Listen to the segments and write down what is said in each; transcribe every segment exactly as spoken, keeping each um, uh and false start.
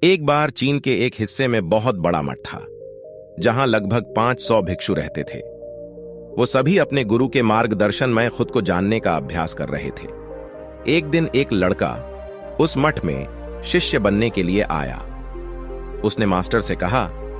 एक बार चीन के एक हिस्से में बहुत बड़ा मठ था, जहां लगभग पांच सौ भिक्षु रहते थे। वो सभी अपने गुरु के मार्गदर्शन में खुद को जानने का अभ्यास कर रहे थे। एक दिन एक लड़का उस मठ में शिष्य बनने के लिए आया। उसने मास्टर से कहा,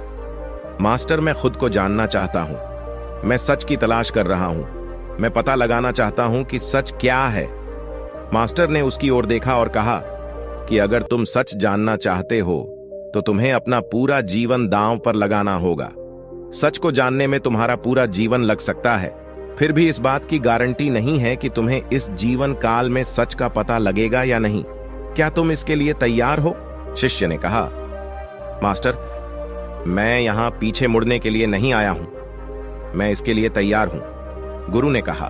मास्टर, मैं खुद को जानना चाहता हूं। मैं सच की तलाश कर रहा हूं। मैं पता लगाना चाहता हूं कि सच क्या है। मास्टर ने उसकी ओर देखा और कहा कि अगर तुम सच जानना चाहते हो तो तुम्हें अपना पूरा जीवन दांव पर लगाना होगा। सच को जानने में तुम्हारा पूरा जीवन लग सकता है, फिर भी इस बात की गारंटी नहीं है कि तुम्हें इस जीवन काल में सच का पता लगेगा या नहीं। क्या तुम इसके लिए तैयार हो? शिष्य ने कहा, मास्टर, मैं यहां पीछे मुड़ने के लिए नहीं आया हूं। मैं इसके लिए तैयार हूं। गुरु ने कहा,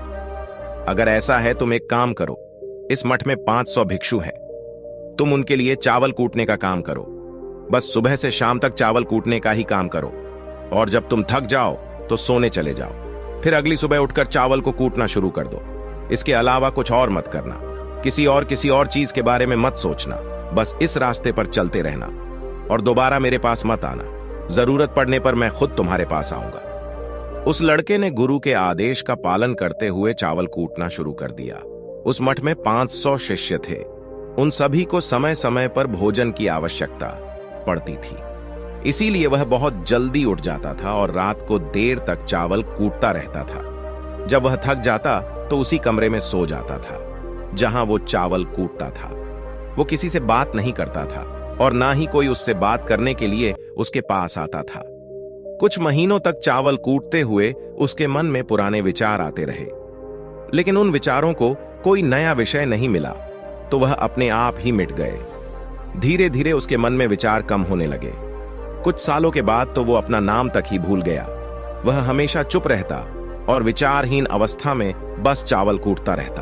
अगर ऐसा है तुम एक काम करो। इस मठ में पांच सौ भिक्षु हैं। तुम उनके लिए चावल कूटने का काम करो। बस सुबह से शाम तक चावल कूटने का ही काम करो, और जब तुम थक जाओ तो सोने चले जाओ। फिर अगली सुबह उठकर चावल को कूटना शुरू कर दो। इसके अलावा कुछ और मत करना। किसी और किसी और चीज के बारे में मत सोचना। बस इस रास्ते पर चलते रहना और दोबारा मेरे पास मत आना। जरूरत पड़ने पर मैं खुद तुम्हारे पास आऊंगा। उस लड़के ने गुरु के आदेश का पालन करते हुए चावल कूटना शुरू कर दिया। उस मठ में पांच सौ शिष्य थे। उन सभी को समय समय पर भोजन की आवश्यकता पड़ती थी, इसीलिए वह बहुत जल्दी उठ जाता था और रात को देर तक चावल कूटता रहता था। जब वह थक जाता तो उसी कमरे में सो जाता था जहां वो चावल कूटता था। वो किसी से बात नहीं करता था और ना ही कोई उससे बात करने के लिए उसके पास आता था। कुछ महीनों तक चावल कूटते हुए उसके मन में पुराने विचार आते रहे, लेकिन उन विचारों को कोई नया विषय नहीं मिला, तो वह अपने आप ही मिट गए। धीरे धीरे उसके मन में विचार कम होने लगे। कुछ सालों के बाद तो वो अपना नाम तक ही भूल गया। वह हमेशा चुप रहता और विचारहीन अवस्था में बस चावल कूटता रहता।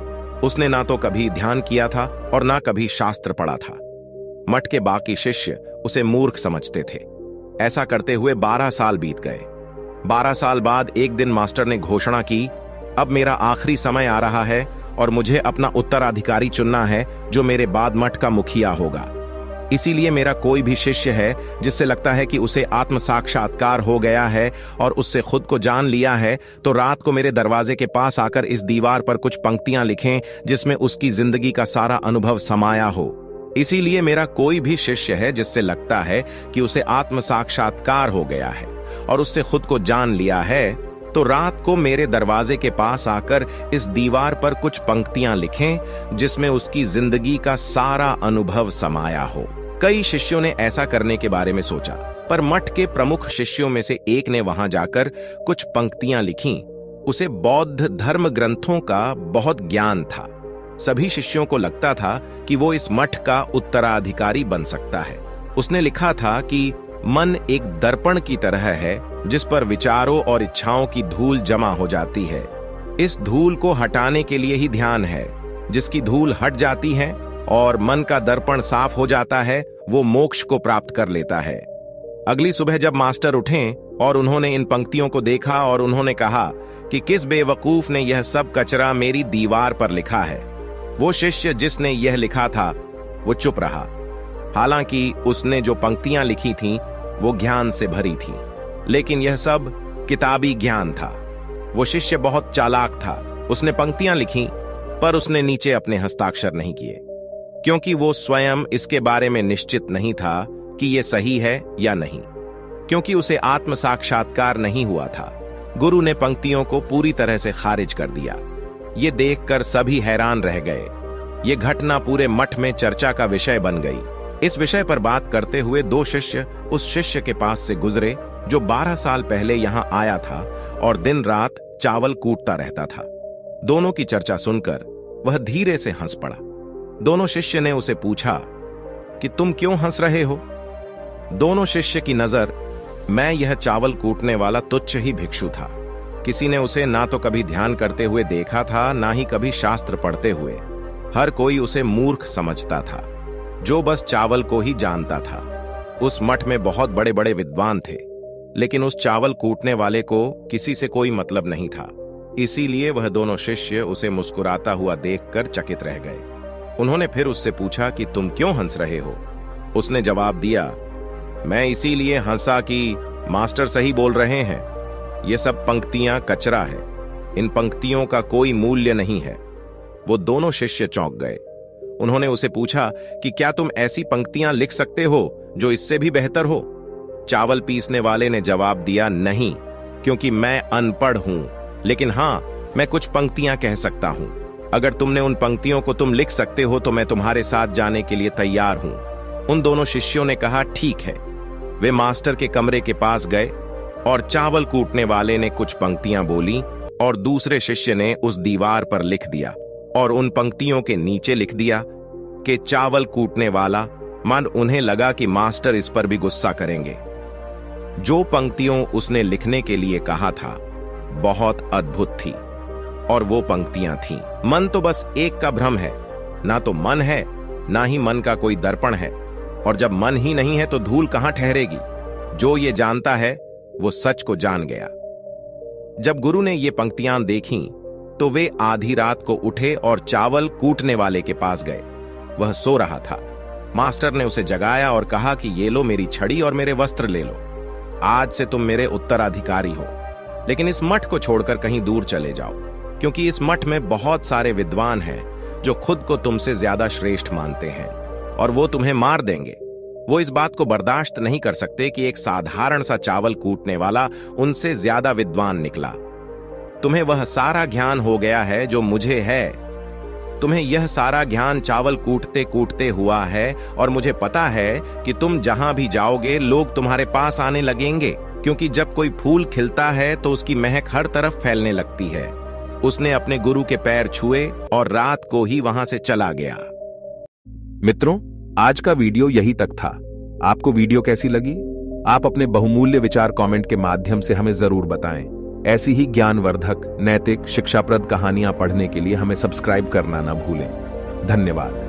उसने ना तो कभी ध्यान किया था और ना कभी शास्त्र पढ़ा था। मठ के बाकी शिष्य उसे मूर्ख समझते थे। ऐसा करते हुए बारह साल बीत गए। बारह साल बाद एक दिन मास्टर ने घोषणा की, अब मेरा आखिरी समय आ रहा है और मुझे अपना उत्तराधिकारी चुनना है जो मेरे बाद मठ का मुखिया होगा। इसीलिए मेरा कोई भी शिष्य है जिससे लगता है कि उसे आत्म साक्षात्कार हो गया है और उससे खुद को जान लिया है, तो रात को मेरे दरवाजे के पास आकर इस दीवार पर कुछ पंक्तियां लिखें जिसमें उसकी जिंदगी का सारा अनुभव समाया हो। इसीलिए मेरा कोई भी शिष्य है जिससे लगता है कि उसे आत्म साक्षात्कार हो गया है और उससे खुद को जान लिया है, तो रात को मेरे दरवाजे के पास आकर इस दीवार पर कुछ पंक्तियां लिखें जिसमें उसकी जिंदगी का सारा अनुभव समाया हो। कई शिष्यों ने ऐसा करने के बारे में सोचा, पर मठ के प्रमुख शिष्यों में से एक ने वहां जाकर कुछ पंक्तियां लिखीं। उसे बौद्ध धर्म ग्रंथों का बहुत ज्ञान था। सभी शिष्यों को लगता था कि वो इस मठ का उत्तराधिकारी बन सकता है। उसने लिखा था कि मन एक दर्पण की तरह है जिस पर विचारों और इच्छाओं की धूल जमा हो जाती है। इस धूल को हटाने के लिए ही ध्यान है। जिसकी धूल हट जाती है और मन का दर्पण साफ हो जाता है, वो मोक्ष को प्राप्त कर लेता है। अगली सुबह जब मास्टर उठे और उन्होंने इन पंक्तियों को देखा और उन्होंने कहा कि किस बेवकूफ ने यह सब कचरा मेरी दीवार पर लिखा है। वो शिष्य जिसने यह लिखा था वो चुप रहा। हालांकि उसने जो पंक्तियां लिखी थीं वो ज्ञान से भरी थी, लेकिन यह सब किताबी ज्ञान था। वो शिष्य बहुत चालाक था। उसने पंक्तियां लिखी, पर उसने नीचे अपने हस्ताक्षर नहीं किए, क्योंकि वो स्वयं इसके बारे में निश्चित नहीं था कि यह सही है या नहीं, क्योंकि उसे आत्म साक्षात्कार नहीं हुआ था। गुरु ने पंक्तियों को पूरी तरह से खारिज कर दिया। ये देखकर सभी हैरान रह गए। ये घटना पूरे मठ में चर्चा का विषय बन गई। इस विषय पर बात करते हुए दो शिष्य उस शिष्य के पास से गुजरे जो बारह साल पहले यहां आया था और दिन रात चावल कूटता रहता था। दोनों की चर्चा सुनकर वह धीरे से हंस पड़ा। दोनों शिष्य ने उसे पूछा कि तुम क्यों हंस रहे हो? दोनों शिष्य की नजर मैं यह चावल कूटने वाला तुच्छ ही भिक्षु था। किसी ने उसे ना तो कभी ध्यान करते हुए देखा था, ना ही कभी शास्त्र पढ़ते हुए। हर कोई उसे मूर्ख समझता था जो बस चावल को ही जानता था। उस मठ में बहुत बड़े बड़े विद्वान थे, लेकिन उस चावल कूटने वाले को किसी से कोई मतलब नहीं था। इसीलिए वह दोनों शिष्य उसे मुस्कुराता हुआ देखकर चकित रह गए। उन्होंने फिर उससे पूछा कि तुम क्यों हंस रहे हो? उसने जवाब दिया, मैं इसीलिए हंसा कि मास्टर सही बोल रहे हैं, ये सब पंक्तियां कचरा है, इन पंक्तियों का कोई मूल्य नहीं है। वो दोनों शिष्य चौंक गए। उन्होंने उसे पूछा कि क्या तुम ऐसी पंक्तियां लिख सकते हो जो इससे भी बेहतर हो? चावल पीसने वाले ने जवाब दिया, नहीं, क्योंकि मैं अनपढ़ हूं, लेकिन हां, मैं कुछ पंक्तियां कह सकता हूं। अगर तुमने उन पंक्तियों को तुम लिख सकते हो तो मैं तुम्हारे साथ जाने के लिए तैयार हूं। उन दोनों शिष्यों ने कहा, ठीक है। वे मास्टर के कमरे के पास गए और चावल कूटने वाले ने कुछ पंक्तियां बोली और दूसरे शिष्य ने उस दीवार पर लिख दिया और उन पंक्तियों के नीचे लिख दिया कि चावल कूटने वाला। मन उन्हें लगा कि मास्टर इस पर भी गुस्सा करेंगे। जो पंक्तियों उसने लिखने के लिए कहा था बहुत अद्भुत थी और वो पंक्तियां थीं, मन तो बस एक का भ्रम है, ना तो मन है ना ही मन का कोई दर्पण है, और जब मन ही नहीं है तो धूल कहां ठहरेगी। जो ये जानता है वो सच को जान गया। जब गुरु ने ये पंक्तियां देखीं तो वे आधी रात को उठे और चावल कूटने वाले के पास गए। वह सो रहा था। मास्टर ने उसे जगाया और कहा कि ये लो मेरी छड़ी और मेरे वस्त्र ले लो, आज से तुम मेरे उत्तराधिकारी हो, लेकिन इस मठ को छोड़कर कहीं दूर चले जाओ, क्योंकि इस मठ में बहुत सारे विद्वान हैं जो खुद को तुमसे ज्यादा श्रेष्ठ मानते हैं और वो तुम्हें मार देंगे। वो इस बात को बर्दाश्त नहीं कर सकते कि एक साधारण सा चावल कूटने वाला उनसे ज्यादा विद्वान निकला। तुम्हें वह सारा ज्ञान हो गया है जो मुझे है। तुम्हें यह सारा ज्ञान चावल कूटते कूटते हुआ है और मुझे पता है कि तुम जहां भी जाओगे लोग तुम्हारे पास आने लगेंगे, क्योंकि जब कोई फूल खिलता है तो उसकी महक हर तरफ फैलने लगती है। उसने अपने गुरु के पैर छुए और रात को ही वहां से चला गया। मित्रों, आज का वीडियो यही तक था। आपको वीडियो कैसी लगी? आप अपने बहुमूल्य विचार कमेंट के माध्यम से हमें जरूर बताएं। ऐसी ही ज्ञानवर्धक, नैतिक, शिक्षाप्रद कहानियां पढ़ने के लिए हमें सब्सक्राइब करना ना भूलें। धन्यवाद।